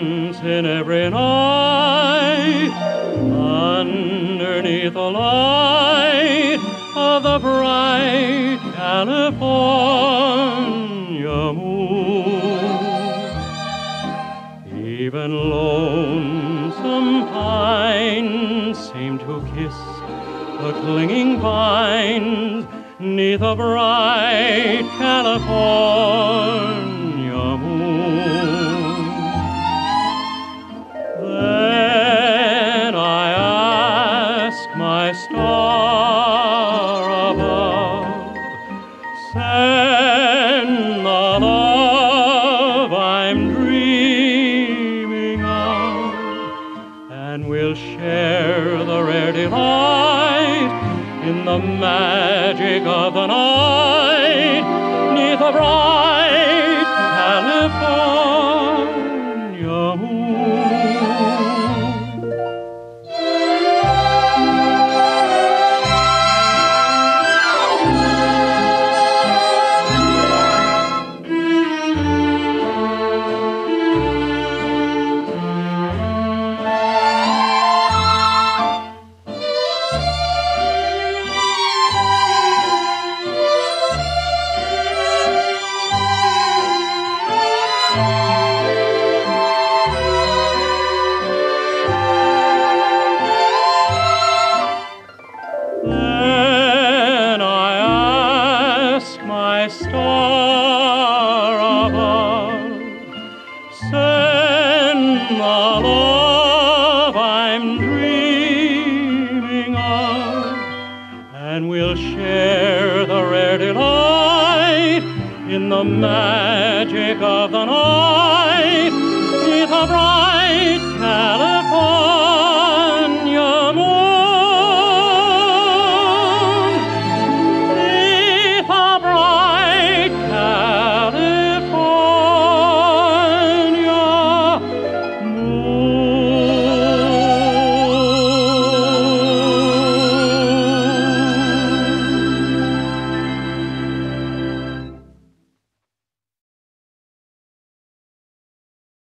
once in every night, underneath the light of the bright California moon. Even lonesome pines seem to kiss the clinging vines 'neath a bright California moon. Then I ask my star above, send the love I'm dreaming of, and we'll share the rare delight in the magic of the night, 'neath a bright California moon. Then I ask my star above, send the love I'm dreaming of, and we'll share the rare delight in the magic of the night, 'neath a bright California